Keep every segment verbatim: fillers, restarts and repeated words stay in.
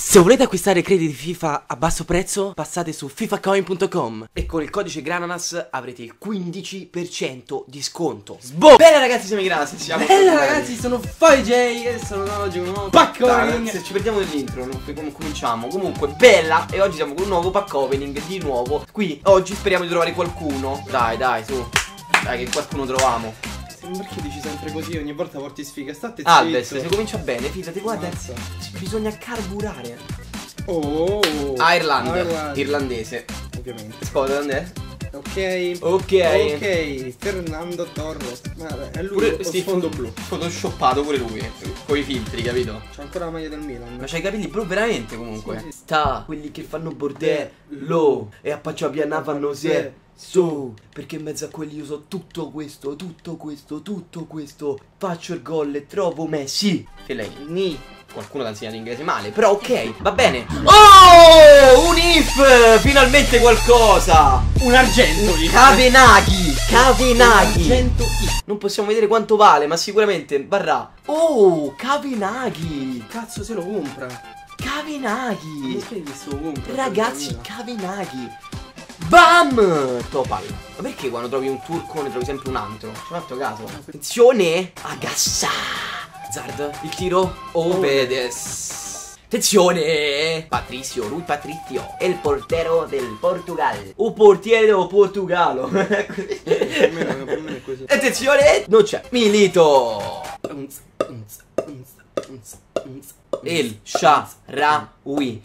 Se volete acquistare crediti FIFA a basso prezzo, passate su fifacoin punto com e con il codice Grananas avrete il quindici per cento di sconto. Sboom! Bene ragazzi, siamo i Grananas, siamo Bene ragazzi, sono FiveJ e sono oggi un nuovo pack opening. Se ci perdiamo nell'intro, non com cominciamo. Comunque, bella! E oggi siamo con un nuovo pack opening, di nuovo. Qui, oggi speriamo di trovare qualcuno. Dai, dai, su. Dai, che qualcuno troviamo. Perché dici sempre così? Ogni volta porti sfiga. State zitto. Alves, se comincia bene, fidati, guarda. Mazza. Bisogna carburare. Oh, Ireland, Ireland. Irlandese. Ovviamente. Scotland. Ok. Ok. Ok. Fernando Torres. Ma è lui pure, o sì, sfondo blu. Photoshoppato pure lui. Con i filtri, capito? C'ha ancora la maglia del Milan. Ma c'hai i capelli blu veramente comunque. Sì, sì. Sta, quelli che fanno bordello e a Paccia Piana fanno se. Su, perché in mezzo a quelli io so tutto questo, tutto questo, tutto questo. Faccio il gol e trovo Messi. E lei, ni. Qualcuno l'ha insegnato inglese male, però ok, va bene. Oh, un if, finalmente qualcosa. Un argento. Cavenaghi, Cavenaghi. Argento if. Non possiamo vedere quanto vale, ma sicuramente varrà. Oh, Cavenaghi. Cazzo se lo compra. Cavenaghi. Non spieghi che se lo compra. Ragazzi, Cavenaghi. Bam! Topal. Ma perché quando trovi un turco ne trovi sempre un altro? Ci hai fatto caso? Attenzione! Agassa! Zard, il tiro. Obedes. Attenzione! Patricio, Rui Patrizio. È il portero del Portogallo. O portiere del Portogallo. Per me, per me è così. Attenzione! Non c'è. Milito. Il Sharawi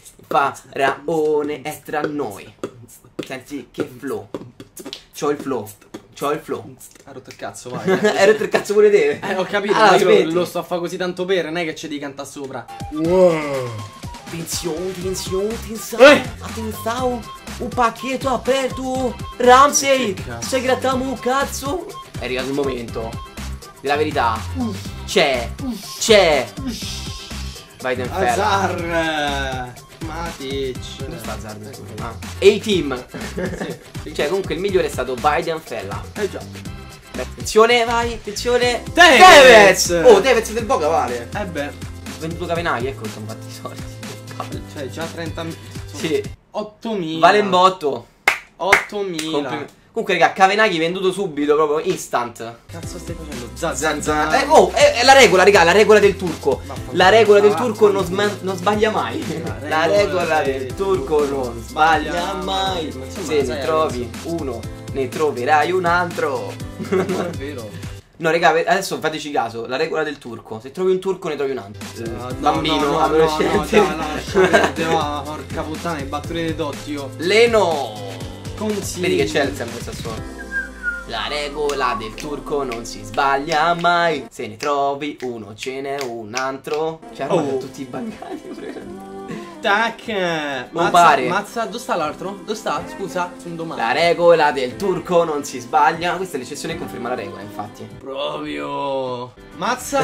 faraone è tra noi. Senti che flow. C'ho il flow. C'ho il flow. Ha rotto il cazzo, vai. Hai rotto il cazzo pure te. Eh, ho capito, Ah, ma io smetti. lo sto a fare così tanto per, non è che c'è di cantare sopra. Wow. Attenzione, attenzione, attenzione. Eh. Attenzione. Un pacchetto aperto. Ramsey. Che cazzo. Se grattiamo un cazzo. È arrivato il momento della verità. C'è. C'è. Vai Denfella. Azar. Matic. Dove sta Hazard? Ah. E i team. Sì. Cioè comunque il migliore è stato Biden Fella. Eh già. Beh, attenzione, vai, attenzione. Tevez! Tevez! Oh, Tevez del Boca vale. Eh beh. Ho venduto Cavenaghi, ecco, sono fatti i soldi. Cioè già trenta. Sì. ottomila. Vale in botto. ottomila. Complim- Comunque, raga, Cavenaghi venduto subito, proprio instant. Cazzo stai facendo? Zan, zan. Eh, oh, è, è la regola, raga, la regola del turco. La regola del turco non, sma- non sbaglia mai. La regola del turco non sbaglia mai. Se ne trovi uno, ne troverai un altro. Non è vero. No, raga, adesso fateci caso. La regola del turco: se trovi un turco, ne trovi un altro. No, Bambino, no, no, adolescente. No, no, dai, lascia perdere, va, porca puttana, i battute dei dotti io. Leno. Consigli. Vedi che c'è il sempre Sassuolo. La regola del turco non si sbaglia mai. Se ne trovi uno, ce n'è un altro. Cioè, oh. Oh. Tutti i bancati. Tac. Mazza, pare. Mazza, dove sta l'altro? Dove sta? Scusa, sono domani. La regola del turco non si sbaglia. Questa è l'eccezione che conferma la regola, infatti. Proprio. Mazza.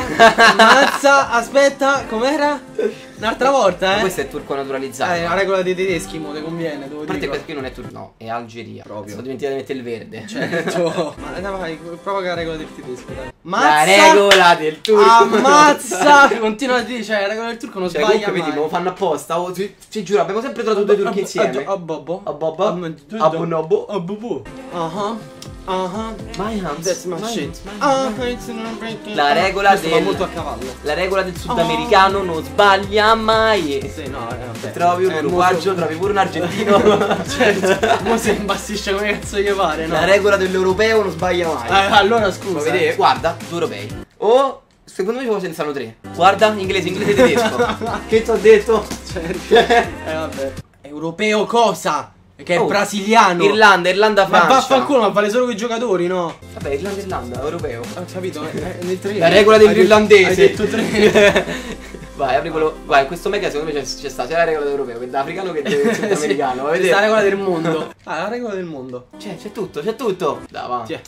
Mazza, aspetta, com'era? Un'altra volta, eh. Ma questo è turco naturalizzato. Eh, la regola dei tedeschi, mo te conviene, devo A parte dire. perché non è turco, no, è Algeria. Proprio. Sono dimenticato di mettere il verde. Certo. Ma dai, vai, prova che la regola del tedesco, dai. La regola del turco. Ammazza. Continua a dire, cioè, la regola del turco non Cioè, sbaglia comunque mai. vedi, me lo fanno apposta. Oh, ti, ti giuro, abbiamo sempre trovato due turchi insieme. Abbobo. Abbobo. Abbonobo. Abbobo. Ah ah. My hands. That's my My shit. hands, my hands. Ah, La regola Questo va del- molto a cavallo. La regola del sudamericano non sbaglia mai. Sì, no, eh, vabbè. Se trovi un Eh, uruguagio, mo- trovi pure un argentino. Certo. Mo si imbastisce come cazzo gli pare, no? La regola dell'europeo non sbaglia mai. Eh, allora Lo scusa. vedete? Guarda, due europei. O secondo me ce ne stanno tre. Guarda, inglese, inglese, tedesco. Che ti ho detto? Certo. Eh vabbè. Europeo cosa? Che è Oh, brasiliano. Irlanda, Irlanda, Ma Francia. vaffanculo, ma vale solo con i giocatori, no? Vabbè, Irlanda, Irlanda, europeo. Ho capito, eh, nel tre. La regola Hai detto- dell'irlandese. Hai detto tre. Vai, apri quello. Vai, in questo mega secondo me c'è, c'è sta sia la regola dell'europeo che dell'africano che del sudamericano. Vai a Questa è vedere. la regola del mondo. Ah, la regola del mondo. C'è, c'è tutto, c'è tutto. Dai, va. Tiè.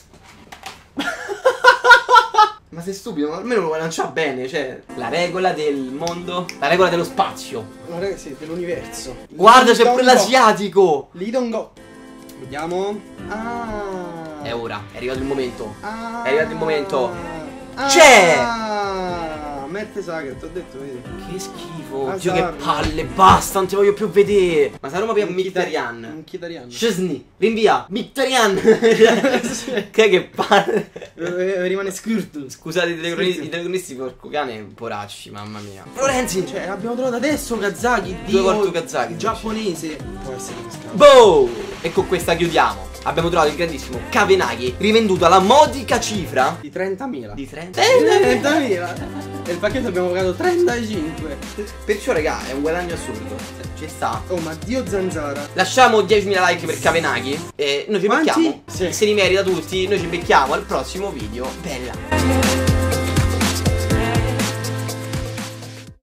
Ma sei stupido, ma almeno lo lancia bene, cioè. La regola del mondo. La regola dello spazio. No, raga, sì, dell'universo. Guarda, c'è Lidongo. pure l'asiatico. Lidongo. Vediamo. Ah. È ora, è arrivato il momento. Ah. È arrivato il momento. Ah. C'è! Mette Saga, ti ho detto, vedi. Che schifo. Ah, Dio, che Sarri. palle, basta, non ti voglio più vedere. Ma saremo per Mkhitaryan. Mkhitaryan. Szczesny, rinvia. Mkhitaryan. Che che palle. Eh, Rimane scurto. Scusate i telecronisti, Sì, i telecronisti porco cane, poracci, mamma mia. Florenzi. Cioè, abbiamo trovato adesso Kazaki, Due volte dio Kazaki. giapponese. Può essere pescato. Boh! E con questa chiudiamo. Abbiamo trovato il grandissimo Kavenaghi, rivenduto alla modica cifra Di trentamila. di trenta. trentamila. E il pacchetto abbiamo pagato trentacinque. Perciò, raga, è un guadagno assurdo. Ci sta. Oh, ma dio zanzara. Lasciamo diecimila like per Kavenaghi e noi ci Quanti? becchiamo. Sì. Se li merita tutti, noi ci becchiamo al prossimo video. Bella.